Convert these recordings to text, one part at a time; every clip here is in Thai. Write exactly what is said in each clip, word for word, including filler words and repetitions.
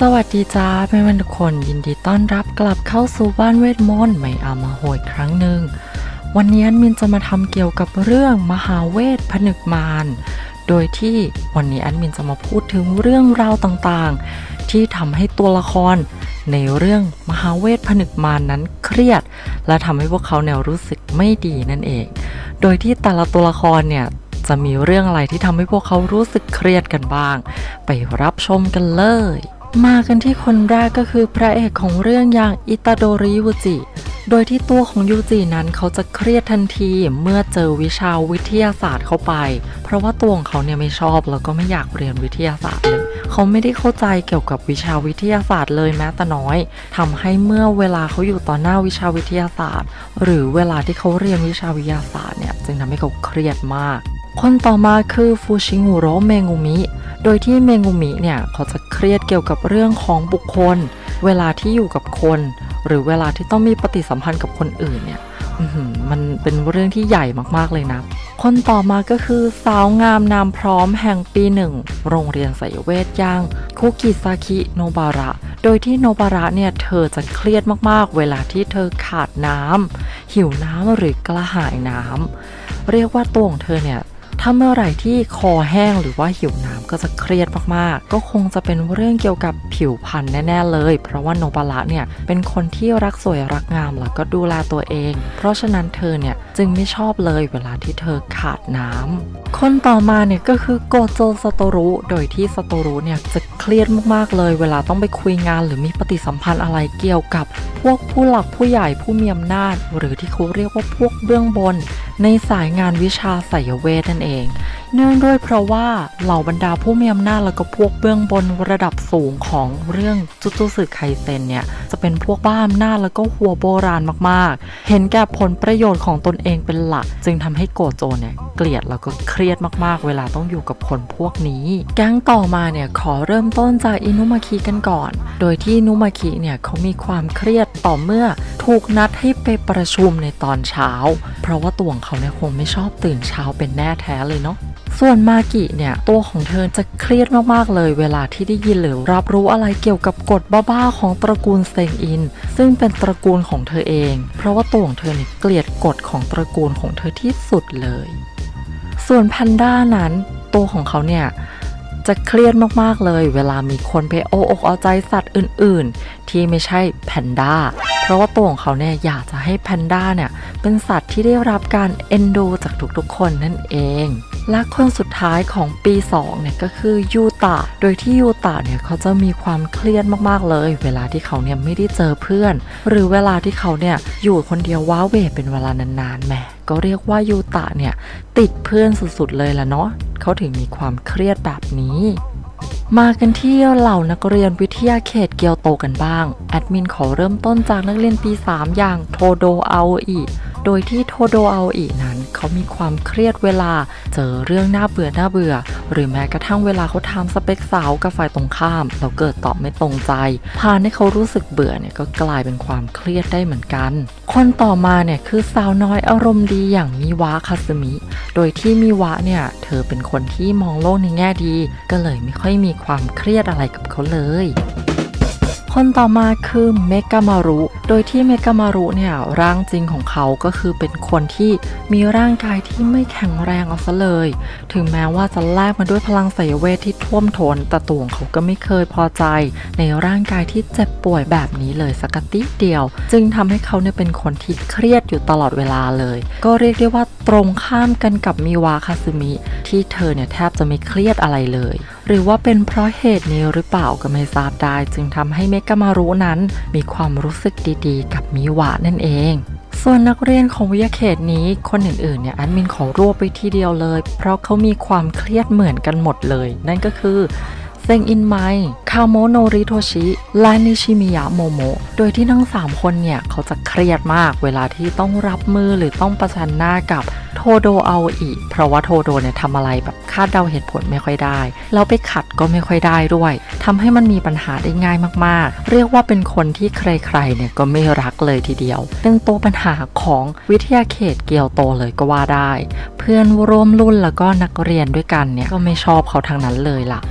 วัสดีจ้าเพื่อนๆทุกคนยินดีต้อนรับกลับเข้าสู่บ้านเวทมนต์ใหม่อามาโหยครั้งหนึ่งวันนี้มินจะมาทำเกี่ยวกับเรื่องมหาเวทผนึกมารโดยที่วันนี้แอดมินจะมาพูดถึงเรื่องราวต่างๆที่ทำให้ตัวละครในเรื่องมหาเวทผนึกมารนั้นเครียดและทำให้พวกเขาเนี่ยรู้สึกไม่ดีนั่นเองโดยที่แต่ละตัวละครเนี่ยจะมีเรื่องอะไรที่ทำให้พวกเขารู้สึกเครียดกันบ้างไปรับชมกันเลยมากันที่คนแรกก็คือพระเอกของเรื่องอย่างอิตาโดริยูจิโดยที่ตัวของยูจินั้นเขาจะเครียดทันทีเมื่อเจอวิชาวิทยาศาสตร์เข้าไปเพราะว่าตัวของเขาเนี่ยไม่ชอบแล้วก็ไม่อยากเรียนวิทยาศาสตร์เลยเขาไม่ได้เข้าใจเกี่ยวกับวิชาวิทยาศาสตร์เลยแม้แต่น้อยทำให้เมื่อเวลาเขาอยู่ต่อหน้าวิชาวิทยาศาสตร์หรือเวลาที่เขาเรียนวิชาวิทยาศาสตร์เนี่ยจึงทำให้เขาเครียดมากคนต่อมาคือฟูชิงุโระเมงุมิโดยที่เมงุมิเนี่ยเขาจะเครียดเกี่ยวกับเรื่องของบุคคลเวลาที่อยู่กับคนหรือเวลาที่ต้องมีปฏิสัมพันธ์กับคนอื่นเนี่ยมันเป็นเรื่องที่ใหญ่มากๆเลยนะคนต่อมาก็คือสาวงามนามพร้อมแห่งปีหนึ่งโรงเรียนไสยเวทอย่างคุกิซาคิโนบาระโดยที่โนบาระเนี่ยเธอจะเครียดมากๆเวลาที่เธอขาดน้ำหิวน้ำหรือกระหายน้ำเรียกว่าตัวของเธอเนี่ยถ้าเมื่อไหร่ที่คอแห้งหรือว่าหิวน้ำก็จะเครียดมากๆก็คงจะเป็นเรื่องเกี่ยวกับผิวพรรณแน่ๆเลยเพราะว่าโนบาระเนี่ยเป็นคนที่รักสวยรักงามแล้วก็ดูแลตัวเองเพราะฉะนั้นเธอเนี่ยจึงไม่ชอบเลยเวลาที่เธอขาดน้ำคนต่อมาเนี่ยก็คือโกโจซาโตรุโดยที่ซาโตรุเนี่ยจะเครียดมากๆเลยเวลาต้องไปคุยงานหรือมีปฏิสัมพันธ์อะไรเกี่ยวกับพวกผู้หลักผู้ใหญ่ผู้มีอำนาจหรือที่เขาเรียกว่าพวกเบื้องบนในสายงานวิชาไสยเวทนั่นเองเนื่องด้วยเพราะว่าเหล่าบรรดาผู้มีอำนาจแล้วก็พวกเบื้องบนระดับสูงของเรื่องจุจุสึไคเซ็นเนี่ยจะเป็นพวกบ้าอำนาจแล้วก็หัวโบราณมากๆเห็นแก่ผลประโยชน์ของตนเองเป็นหลักจึงทำให้โกโจเนี่ยเกลียดแล้วก็เครียดมากๆเวลาต้องอยู่กับคนพวกนี้แก๊งต่อมาเนี่ยขอเริ่มต้นจากอินุมาคิกันก่อนโดยที่อินุมาคิเนี่ยเขามีความเครียดต่อเมื่อถูกนัดให้ไปประชุมในตอนเช้าเพราะว่าตัวของเขาเนี่ยคงไม่ชอบตื่นเช้าเป็นแน่แท้เลยเนาะส่วนมากิเนี่ยตัวของเธอจะเครียดมากๆเลยเวลาที่ได้ยินหรือรับรู้อะไรเกี่ยวกับกฎบ้าๆของตระกูลเซงอินซึ่งเป็นตระกูลของเธอเองเพราะว่าตัวของเธอเนี่ยเกลียดกฎของตระกูลของเธอที่สุดเลยส่วนแพนด้านั้นตัวของเขาเนี่ยจะเครียดมากๆเลยเวลามีคนไปโอ้อกเอาใจสัตว์อื่นๆที่ไม่ใช่แพนด้าเพราะว่าตัวของเขาเนี่ยอยากจะให้แพนด้าเนี่ยเป็นสัตว์ที่ได้รับการเอ็นดูจากทุกๆคนนั่นเองและคนสุดท้ายของปีสองเนี่ยก็คือยูตะโดยที่ยูตะเนี่ยเขาจะมีความเครียดมากๆเลยเวลาที่เขาเนี่ยไม่ได้เจอเพื่อนหรือเวลาที่เขาเนี่ยอยู่คนเดียวว้าเหวเป็นเวลานานๆแหมก็เรียกว่ายูตะเนี่ยติดเพื่อนสุดๆเลยล่ะเนาะเขาถึงมีความเครียดแบบนี้มากันที่เหล่านักเรียนวิทยาเขตเกียวโตกันบ้างแอดมินขอเริ่มต้นจากนักเรียนปีสามอย่างโทโดอาโออิโดยที่โทโดอาโออินั้นเขามีความเครียดเวลาเจอเรื่องน่าเบื่อน่าเบื่อหรือแม้กระทั่งเวลาเขาทำสเปคสาวกับฝ่ายตรงข้ามแล้วเกิดตอบไม่ตรงใจพาให้เขารู้สึกเบื่อเนี่ยก็กลายเป็นความเครียดได้เหมือนกันคนต่อมาเนี่ยคือสาวน้อยอารมณ์ดีอย่างมิวะคาซึมิโดยที่มิวะเนี่ยเธอเป็นคนที่มองโลกในแง่ดีก็เลยไม่ค่อยมีความเครียดอะไรกับเขาเลยคนต่อมาคือเมกามารุโดยที่เมกามารุเนี่ยร่างจริงของเขาก็คือเป็นคนที่มีร่างกายที่ไม่แข็งแรงเอาซะเลยถึงแม้ว่าจะแลกมาด้วยพลังไสยเวทที่ท่วมท้นแต่ตัวของเขาก็ไม่เคยพอใจในร่างกายที่เจ็บป่วยแบบนี้เลยสักนิดเดียวจึงทำให้เขาเนี่ยเป็นคนที่เครียดอยู่ตลอดเวลาเลยก็เรียกได้ว่าตรงข้ามกันกับมิวะคาซึมิที่เธอเนี่ยแทบจะไม่เครียดอะไรเลยหรือว่าเป็นเพราะเหตุนี้หรือเปล่าก็ไม่ทราบได้จึงทำให้เมกามารุนั้นมีความรู้สึกดีๆกับมิวะนั่นเองส่วนนักเรียนของวิทยาเขตนี้คนอื่นๆเนี่ยแอดมินขอรวบไปทีเดียวเลยเพราะเขามีความเครียดเหมือนกันหมดเลยนั่นก็คือเซงอินไมคาโมโนริโทชิและนิชิมิยะโมโมะโดยที่ทั้งสามคนเนี่ยเขาจะเครียดมากเวลาที่ต้องรับมือหรือต้องประชันหน้ากับโทโดอาโออิเพราะว่าโทโดเนี่ยทำอะไรแบบคาดเดาเหตุผลไม่ค่อยได้แล้วไปขัดก็ไม่ค่อยได้ด้วยทำให้มันมีปัญหาได้ง่ายมากๆเรียกว่าเป็นคนที่ใครๆเนี่ยก็ไม่รักเลยทีเดียวเป็นตัวปัญหาของวิทยาเขตเกียวโตเลยก็ว่าได้เพื่อนร่วมรุ่นแล้วก็นักเรียนด้วยกันเนี่ยก็ไม่ชอบเขาทางนั้นเลยล่ะ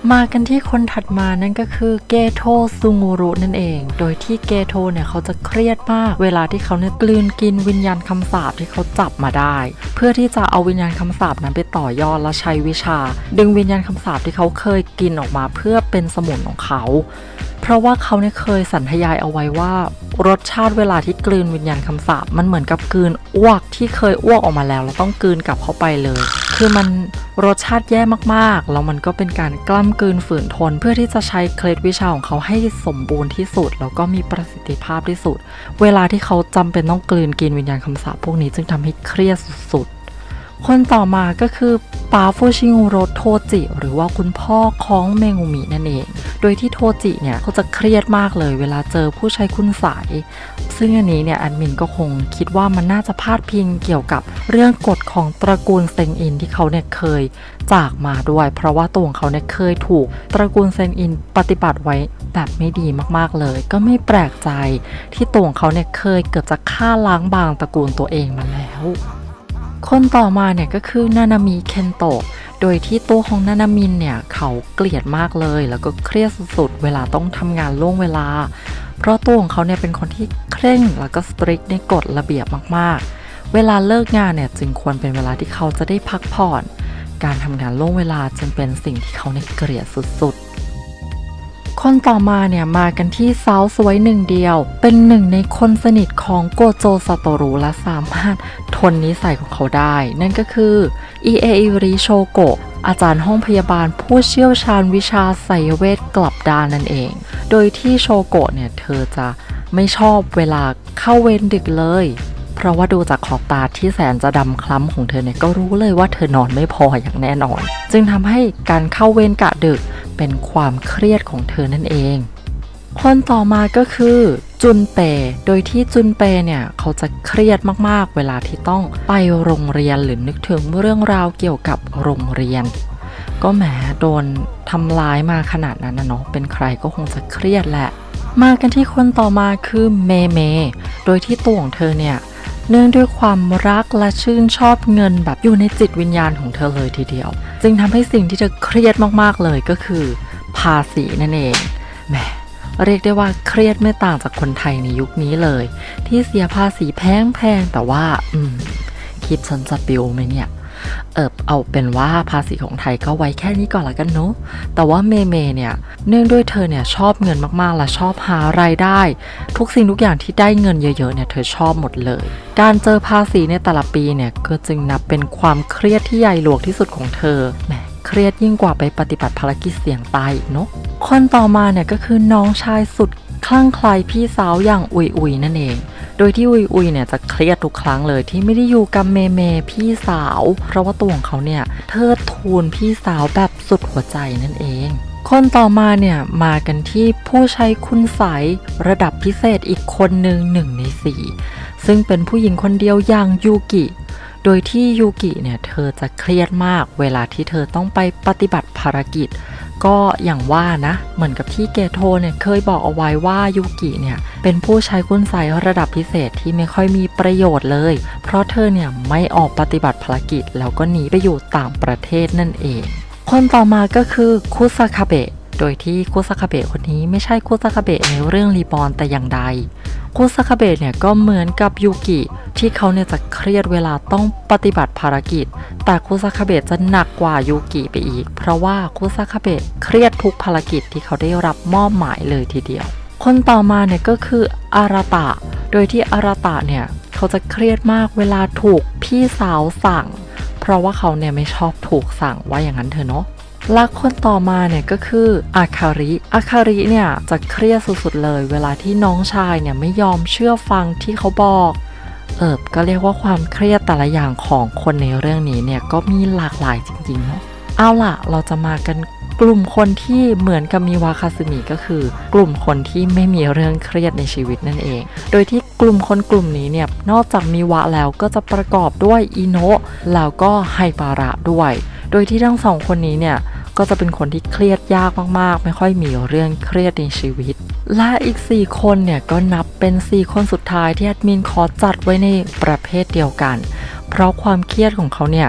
มากันที่คนถัดมานั่นก็คือเกโทซุงูรุนั่นเองโดยที่เกโทเนี่ยเขาจะเครียดมากเวลาที่เขาเนี่ยกลืนกินวิญญาณคำสาปที่เขาจับมาได้เพื่อที่จะเอาวิญญาณคำสาปนั้นไปต่อยอดและใช้วิชาดึงวิญญาณคำสาปที่เขาเคยกินออกมาเพื่อเป็นสมุนของเขาเพราะว่าเขาเนี่ยเคยสัญทยายเอาไว้ว่ารสชาติเวลาที่กลืนวิญญาณคำสาปมันเหมือนกับกลืนอ้วกที่เคยอ้วกออกมาแล้วแล้วต้องกลืนกลับเข้าไปเลยคือมันรสชาติแย่มากๆแล้วมันก็เป็นการกล้ำกลืนฝืนทนเพื่อที่จะใช้เคล็ดวิชาของเขาให้สมบูรณ์ที่สุดแล้วก็มีประสิทธิภาพที่สุดเวลาที่เขาจำเป็นต้องกลืนกินวิญญาณคำสาปพวกนี้จึงทำให้เครียดสุดๆคนต่อมาก็คือปาฟูชิงูโรโทจิหรือว่าคุณพ่อของเมงูมินั่นเองโดยที่โทจิเนี่ยเขาจะเครียดมากเลยเวลาเจอผู้ใช้คุณสายซึ่งอันนี้เนี่ยแอดมินก็คงคิดว่ามันน่าจะพาดพิงเกี่ยวกับเรื่องกฎของตระกูลเซงอินที่เขาเนี่ยเคยจากมาด้วยเพราะว่าตัวของเขาเนี่ยเคยถูกตระกูลเซงอินปฏิบัติไว้แบบไม่ดีมากๆเลยก็ไม่แปลกใจที่ตัวของเขาเนี่ยเคยเกือบจะฆ่าล้างบางตระกูลตัวเองมาแล้วคนต่อมาเนี่ยก็คือนานามิเคนโตะโดยที่ตัวของนานามินเนี่ยเขาเกลียดมากเลยแล้วก็เครียดสุดๆเวลาต้องทำงานล่วงเวลาเพราะตัวของเขาเนี่ยเป็นคนที่เคร่งแล้วก็สตริกในกฎระเบียบมากๆเวลาเลิกงานเนี่ยจึงควรเป็นเวลาที่เขาจะได้พักผ่อนการทำงานล่วงเวลาจึงเป็นสิ่งที่เขาเนี่ยเกลียดสุดๆคนต่อมาเนี่ยมากันที่สาวสวยหนึ่งเดียวเป็นหนึ่งในคนสนิทของโกโจซาโตรุและสามารถทนนิสัยของเขาได้นั่นก็คืออิเออิริโชโกะอาจารย์ห้องพยาบาลผู้เชี่ยวชาญวิชาไสยเวทกลับด้านนั่นเองโดยที่โชโกะเนี่ยเธอจะไม่ชอบเวลาเข้าเวรดึกเลยเพราะว่าดูจากขอบตาที่แสนจะดำคล้ำของเธอเนี่ยก็รู้เลยว่าเธอนอนไม่พออย่างแน่นอนจึงทำให้การเข้าเวรกะดึกเป็นความเครียดของเธอนั่นเองคนต่อมาก็คือจุนเปโดยที่จุนเปเนี่ยเขาจะเครียดมากๆเวลาที่ต้องไปโรงเรียนหรือนึกถึงเรื่องราวเกี่ยวกับโรงเรียนก็แหมโดนทำร้ายมาขนาดนั้นนะเนาะเป็นใครก็คงจะเครียดแหละมากันที่คนต่อมาคือเมเมโดยที่ตัวของเธอเนี่ยเนื่องด้วยความรักและชื่นชอบเงินแบบอยู่ในจิตวิญญาณของเธอเลยทีเดียวจึงทำให้สิ่งที่เธอเครียดมากๆเลยก็คือภาษีนั่นเองแหมเรียกได้ว่าเครียดไม่ต่างจากคนไทยในยุคนี้เลยที่เสียภาษีแพงๆแต่ว่าอืมคิดฉันจะปิวไหมเนี่ยเออเอาเป็นว่าภาษีของไทยก็ไว้แค่นี้ก่อนละกันเนาะแต่ว่าเมเมเนี่ยเนื่องด้วยเธอเนี่ยชอบเงินมากๆและชอบหารายได้ทุกสิ่งทุกอย่างที่ได้เงินเยอะๆเนี่ยเธอชอบหมดเลยการเจอภาษีในแต่ละปีเนี่ยก็จึงนับเป็นความเครียดที่ใหญ่หลวงที่สุดของเธอแหมเครียดยิ่งกว่าไปปฏิบัติภารกิจเสี่ยงตายอีกเนาะคนต่อมาเนี่ยก็คือน้องชายสุดคลั่งไคล้พี่สาวอย่างอุยอุยนั่นเองโดยที่อุยอุยเนี่ยจะเครียดทุกครั้งเลยที่ไม่ได้อยู่กับเมเมพี่สาวเพราะว่าตัวของเขาเนี่ยเทิดทูนพี่สาวแบบสุดหัวใจนั่นเองคนต่อมาเนี่ยมากันที่ผู้ใช้คุณไสยระดับพิเศษอีกคนหนึ่งหนึ่งในสี่ซึ่งเป็นผู้หญิงคนเดียวอย่างยูกิโดยที่ยูกิเนี่ยเธอจะเครียดมากเวลาที่เธอต้องไปปฏิบัติภารกิจก็อย่างว่านะเหมือนกับที่เกโทเนี่ยเคยบอกเอาไว้ว่ายูกิเนี่ยเป็นผู้ใช้คุณไสยระดับพิเศษที่ไม่ค่อยมีประโยชน์เลยเพราะเธอเนี่ยไม่ออกปฏิบัติภารกิจแล้วก็หนีไปอยู่ต่างประเทศนั่นเองคนต่อมาก็คือคุซาคาเบะโดยที่คุซาคาเบะคนนี้ไม่ใช่คุซาคาเบะในเรื่องรีบอร์นแต่อย่างใดคุซาคาเบะเนี่ยก็เหมือนกับยูกิที่เขาเนี่ยจะเครียดเวลาต้องปฏิบัติภารกิจแต่คุซาคาเบะจะหนักกว่ายูกิไปอีกเพราะว่าคุซาคาเบะเครียดทุกภารกิจที่เขาได้รับมอบหมายเลยทีเดียวคนต่อมาเนี่ยก็คืออาราตะโดยที่อาราตะเนี่ยเขาจะเครียดมากเวลาถูกพี่สาวสั่งเพราะว่าเขาเนี่ยไม่ชอบถูกสั่งว่าอย่างนั้นเถอะเนาะและคนต่อมาเนี่ยก็คืออาคาริอาคาริเนี่ยจะเครียดสุดๆเลยเวลาที่น้องชายเนี่ยไม่ยอมเชื่อฟังที่เขาบอกเอิบก็เรียกว่าความเครียดแต่ละอย่างของคนในเรื่องนี้เนี่ยก็มีหลากหลายจริงๆเนาะเอาล่ะเราจะมากันกลุ่มคนที่เหมือนกับมิวาคาซึมิก็คือกลุ่มคนที่ไม่มีเรื่องเครียดในชีวิตนั่นเองโดยที่กลุ่มคนกลุ่มนี้เนี่ยนอกจากมิวะแล้วก็จะประกอบด้วยอิโนะแล้วก็ไฮบาระด้วยโดยที่ทั้งสองคนนี้เนี่ยก็จะเป็นคนที่เครียดยากมากๆไม่ค่อยมีเรื่องเครียดในชีวิตและอีกสี่คนเนี่ยก็นับเป็นสี่คนสุดท้ายที่แอดมินขอจัดไว้ในประเภทเดียวกันเพราะความเครียดของเขาเนี่ย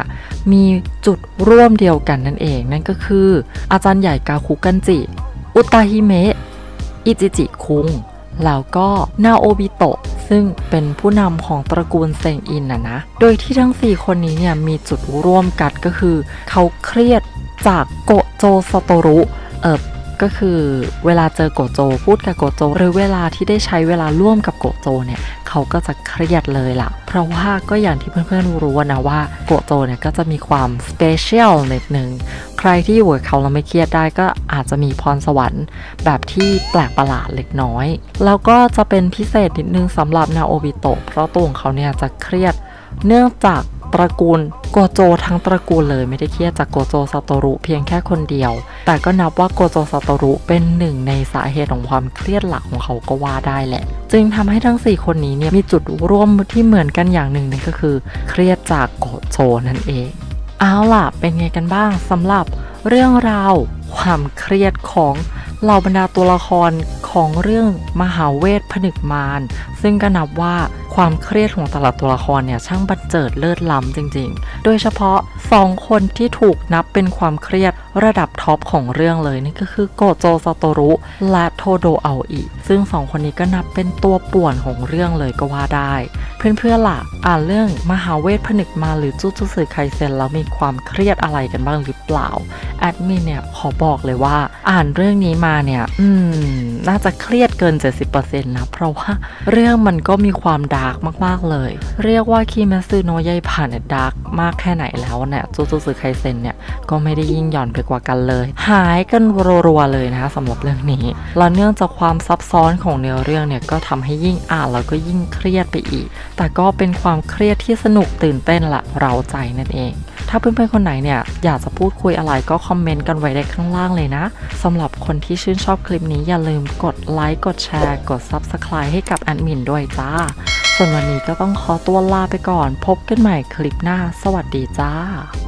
มีจุดร่วมเดียวกันนั่นเองนั่นก็คืออาจารย์ใหญ่กาคุกันจิอุตาฮิเมะอิจิจิคุงแล้วก็นาโอบิโตะซึ่งเป็นผู้นำของตระกูลเซงอินนะนะโดยที่ทั้งสี่คนนี้เนี่ยมีจุดร่วมกันก็คือเขาเครียดจากโกโจซาโตรุเออก็คือเวลาเจอโกโจพูดกับโกโจหรือเวลาที่ได้ใช้เวลาร่วมกับโกโจเนี่ยเขาก็จะเครียดเลยล่ะเพราะว่าก็อย่างที่เพื่อนๆรู้นะว่าโกโจเนี่ยก็จะมีความสเปเชียลนิดนึงใครที่อยู่กับเขาแล้วไม่เครียดได้ก็อาจจะมีพรสวรรค์แบบที่แปลกประหลาดเล็กน้อยแล้วก็จะเป็นพิเศษนิดนึงสำหรับนาโอบิโตะเพราะตัวของเขาเนี่ยจะเครียดเนื่องจากตระกูลโกโจทั้งตระกูลเลยไม่ได้เครียดจากโกโจซาโตรุเพียงแค่คนเดียวแต่ก็นับว่าโกโจซาโตรุเป็นหนึ่งในสาเหตุของความเครียดหลักของเขาก็ว่าได้แหละจึงทำให้ทั้งสี่คนนี้เนี่ยมีจุดร่วมที่เหมือนกันอย่างหนึ่งนั่นก็คือเครียดจากโกโจนั่นเองเอาล่ะเป็นไงกันบ้างสำหรับเรื่องราวความเครียดของเหล่าบรรดาตัวละครของเรื่องมหาเวทผนึกมารซึ่งก็นับว่าความเครียดของแต่ละตัวละครเนี่ยช่างบันเจิดเลิศล้ำจริงๆโดยเฉพาะสองคนที่ถูกนับเป็นความเครียดระดับท็อปของเรื่องเลยนี่ก็คือโกโจซาโตรุและโทโดอาอิซึ่งสองคนนี้ก็นับเป็นตัวป่วนของเรื่องเลยก็ว่าได้เพื่อนๆล่ะอ่านเรื่องมหาเวทผนึกมารหรือจูจูสึไคเซ็นแล้วมีความเครียดอะไรกันบ้างหรือเปล่าแอดมินเนี่ยขอบอกเลยว่าอ่านเรื่องนี้มาเนี่ยอืมน่าจะเครียดเกิน เจ็ดสิบเปอร์เซ็นต์ นะเพราะว่าเรื่องมันก็มีความดาร์กมากๆเลยเรียกว่าคิเมซึโนะยาอิบะเนี่ยดาร์กมากแค่ไหนแล้วเนี่ยจูจูสึไคเซ็นเนี่ยก็ไม่ได้ยิ่งหย่อนไปกว่ากันเลยหายกันรัวๆเลยนะคะสำหรับเรื่องนี้แล้วเนื่องจากความซับซ้อนของเนื้อเรื่องเนี่ยก็ทำให้ยิ่งอ่านแล้วก็ยิ่งเครียดไปอีกแต่ก็เป็นความเครียดที่สนุกตื่นเต้นละเร้าใจนั่นเองถ้าเพื่อนๆคนไหนเนี่ยอยากจะพูดคุยอะไรก็คอมเมนต์กันไว้ได้ข้างล่างเลยนะสำหรับคนที่ชื่นชอบคลิปนี้อย่าลืมกดไลค์กดแชร์กด ซับสไครบ์ ให้กับแอดมินด้วยจ้าส่วนวันนี้ก็ต้องขอตัวลาไปก่อนพบกันใหม่คลิปหน้าสวัสดีจ้า